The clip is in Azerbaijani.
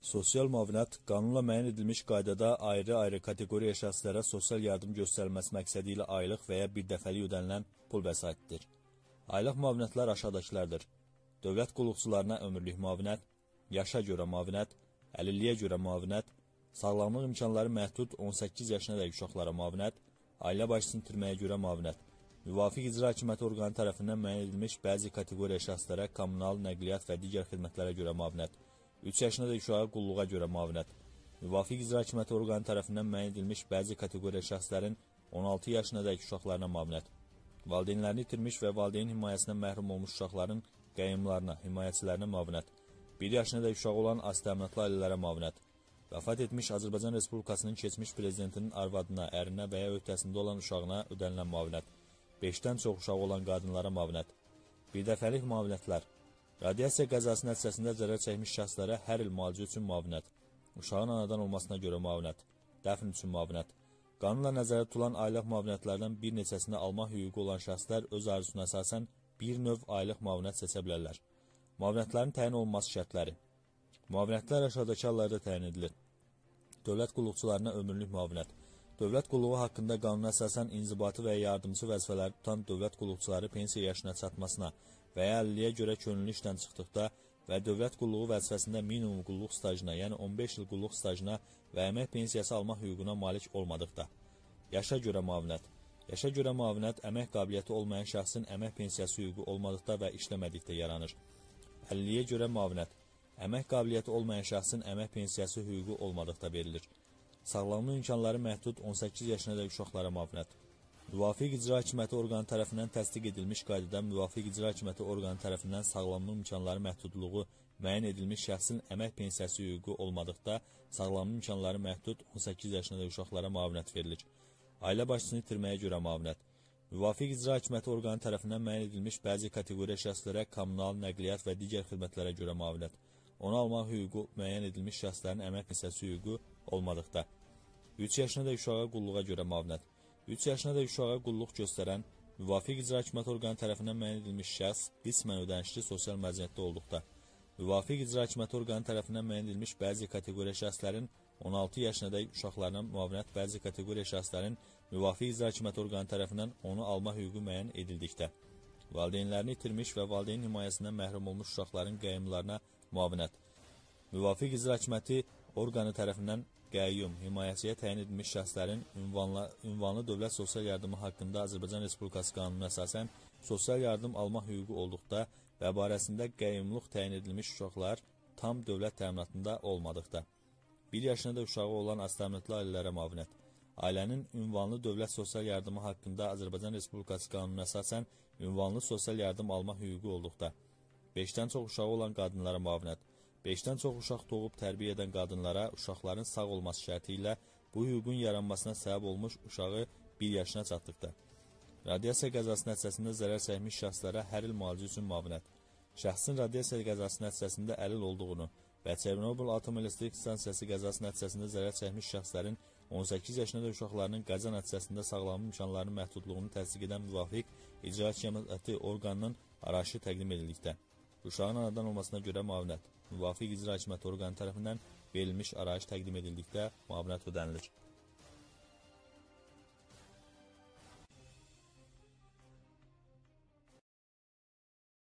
Sosial müavinət qanunla müəyyən edilmiş qaydada ayrı-ayrı kateqoriya şəxslərə sosial yardım göstərilməsi məqsədi ilə aylıq və ya bir dəfəlik ödənilən pul vəsaitidir. Aylıq müavinətlər aşağıdakılardır. Dövlət qulluqçularına ömürlük müavinət, yaşa görə müavinət, əlilliyə görə müavinət, sağlamlıq imkanları məhdud 18 yaşına dək uşaqlara müavinət, ailə başçısını itirməyə görə müavinət, müvafiq icra hakimiyyəti orqanı tərəfindən müəyyən edilmiş bəzi kateqoriya şəxslərə kommunal, nəqliyyat və digər xidmətlərə görə müavinət, 3 yaşına dək uşağa qulluğa görə müavinət, müvafiq icra hakimiyyəti orqanı tərəfindən müəyyən edilmiş bəzi kateqoriya şəxslərin 16 yaşına dək uşaqlarına müavinət, valideynlərini itirmiş və valideyn himayəsindən məhrum olmuş uşaqların qəyyumlarına, himayəçilərinə müavinət, 1 yaşına dək uşağı olan aztəminatlı ailələrə müavinət, vəfat etmiş Azərbaycan Respublikasının keçmiş prezidentinin arvadına, ərinə və ya öhdəsində olan uşağına ödənilən müavinət, 5-dən çox uşağı olan qadınlara müavinət, birdəfəlik müavinətlər, radiasiya qəzası nəticəsində zərər çəkmiş şəxslərə hər il müalicə üçün müavinət, uşağın anadan olmasına görə müavinət, dəfn üçün müavinət, qanunla nəzərdə tutulan aylıq müavinətlərdən bir neçəsini almaq hüququ olan şəxslər öz arzusuna əsasən bir növ aylıq müavinət seçə bilərlər. Müavinətlərin təyin olunması şərtləri. Müavinətlər aşağıdakı hallarda təyin edilir. Dövlət qulluqçularına ömürlük müavinət. Dövlət qulluğu haqqında qanuna əsasən inzibati və yardımcı vəzifələri tutan dövlət qulluqçuları pensiya yaşına çatmasına və ya əlilliyə görə könüllü işdən çıxdıqda və dövlət qulluğu vəzifəsində minimum qulluq stajına, yəni 15 il qulluq stajına və əmək pensiyası almaq hüququna malik olmadıqda. Yaşa görə müavinət. Yaşa görə müavinət əmək qabiliyyəti olmayan şəxsin əmək pensiyası hüququ olmadıqda və işləmədikdə yaranır. Əlilliyə görə müavinət. Əmək qabiliyyəti olmayan şəxsin əmək pensiyası hüququ olmadıqda verilir. Sağlamlıq imkanları məhdud 18 yaşına dək uşaqlara müavinət. Müvafiq icra hakimiyyəti orqanı tərəfindən təsdiq edilmiş qaydada müvafiq icra hakimiyyəti orqanı tərəfindən sağlamlıq imkanları məhdudluğu müəyyən edilmiş şəxsin əmək pensiyası hüququ olmadıqda sağlamlıq imkanları məhdud 18 yaşına dək uşaqlara müavinət verilir. Ailə başçısını itirməyə görə müavinət. Müvafiq icra hakimiyyəti orqanı tərəfindən müəyyən edilmiş bəzi kateqoriya şəxslərə kommunal, nəqliyyat və digər xidmətlərə görə müavinət. Onu almaq hüququ müəyyən edilmiş şəxslərin əmək pensiyası hüququ olmadıqda. 3 yaşına dək uşağa qulluğa görə müavinət. 3 yaşına dək uşağa qulluq göstərən, müvafiq icra hakimiyyəti orqanı tərəfindən müəyyən edilmiş şəxs qismən ödənişli sosial məzuniyyətdə olduqda. Müvafiq icra hakimiyyəti orqanı tərəfindən müəyyən edilmiş bəzi kateqoriya şəxslərin 16 yaşına dək uşaqlarına müavinət, bəzi kateqoriya şəxslərin müvafiq icra hakimiyyəti orqanı tərəfindən onu alma hüququ müəyyən edildikdə. Valideynlərini itirmiş və valideyn himayəsindən məhrum olmuş uşaqların qəyyumlarına müavinət. Müvafiq icra hakimiyyəti orqanı tərəfindən qəyyum, himayəçiyə təyin edilmiş şəxslərin ünvanlı dövlət sosial yardımı haqqında Azərbaycan Respublikası qanununa əsasən sosial yardım alma hüququ olduqda və barəsində qəyyumluq təyin edilmiş uşaqlar tam dövlət təminatında olmadıqda. 1 yaşına da uşağı olan aztəminatlı ailələrə müavinət. Ailənin ünvanlı dövlət sosial yardımı haqqında Azərbaycan Respublikası qanununa əsasən ünvanlı sosial yardım alma hüququ olduqda. 5-dən çox uşağı olan qadınlara müavinət. 5-dən çox uşaq doğub tərbiyə edən qadınlara uşaqların sağ olması şərti ilə bu hüququn yaranmasına səbəb olmuş uşağı 1 yaşına çatdıqda. Radiasiya qəzası nəticəsində zərər çəkmiş şəxslərə hər il müalicə üçün müavinət. Şəxsin radiasiya qəzası nəticəsində əlil olduğunu və Çernobıl Atom Elektrik Stansiyası qəzası nəticəsində zərər çəkmiş şəxslərin 18 yaşına da uşaqlarının qəza nəticəsində sağlamlıq imkanlarının məhdudluğunu təsdiq edən müvafiq icra hakimiyyəti orqanının arayışı təqdim edildikdə. Uşağın anadan olmasına görə müavinət. Müvafiq icra hakimiyyəti orqanı tərəfindən verilmiş arayış təqdim edildikdə müavinət ödənilir.